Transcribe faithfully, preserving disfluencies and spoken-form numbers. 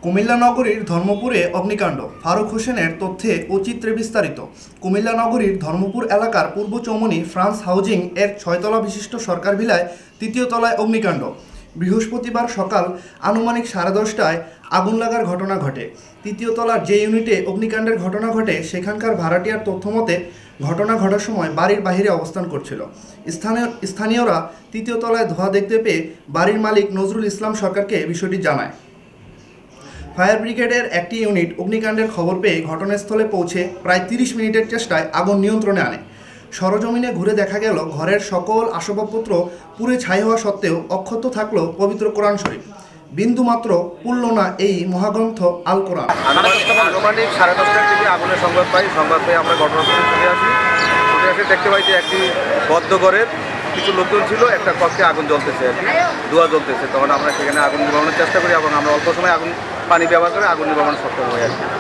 কুমিল্লা নগরীর ধর্মপুরে অগ্নিকাণ্ড। ফারুক হোসেনের তথ্যে ও চিত্রে বিস্তারিত। কুমিল্লা নগরীর ধর্মপুর এলাকার পূর্ব চৌমনি ফ্রান্স হাউজিং এর ছয়তলা বিশিষ্ট সরকার ভিলায় তৃতীয় তলায় অগ্নিকাণ্ড। বৃহস্পতিবার সকাল আনুমানিক সাড়ে দশটায় আগুন লাগার ঘটনা ঘটে। তৃতীয় তলার যে ইউনিটে অগ্নিকাণ্ডের ঘটনা ঘটে সেখানকার ভাড়াটিয়ার তথ্যমতে ঘটনা ঘটার সময় বাড়ির বাহিরে অবস্থান করছিল। স্থানীয় স্থানীয়রা তৃতীয় তলায় ধোঁয়া দেখতে পেয়ে বাড়ির মালিক নজরুল ইসলাম সরকারকে বিষয়টি জানায়। ফায়ার ব্রিগেডের একটি ইউনিট অগ্নিকাণ্ডের খবর পেয়ে ঘটনাস্থলে পৌঁছে প্রায় তিরিশ মিনিটের চেষ্টায় আগুন নিয়ন্ত্রণে আনে। সরজমিনে ঘুরে দেখা গেল ঘরের সকল আসবাবপত্র পুড়ে ছাই হওয়া সত্ত্বেও অক্ষত থাকলো পবিত্র কোরআন শরীফ। বিন্দুমাত্র পুড়ল না এই মহাগ্রন্থ আল কোরআন। আনুমানিক সাড়ে দশটার দিকে আগুনের সংবাদ পাই। সংবাদ পেয়ে আমরা ঘটনাস্থলে চলে আসি। চলে আসে দেখতে পাই যে একটি বদ্ধ ঘরের কিছু লোকজন ছিল, একটা কক্ষে আগুন জ্বলতেছে, আর কি ধোঁয়া জ্বলতেছে। তখন আমরা সেখানে আগুন নিবারণের চেষ্টা করি এবং আমরা অল্প সময় আগুন পানি ব্যবহার করে আগুন নিবারণ সক্ষম হই আর কি।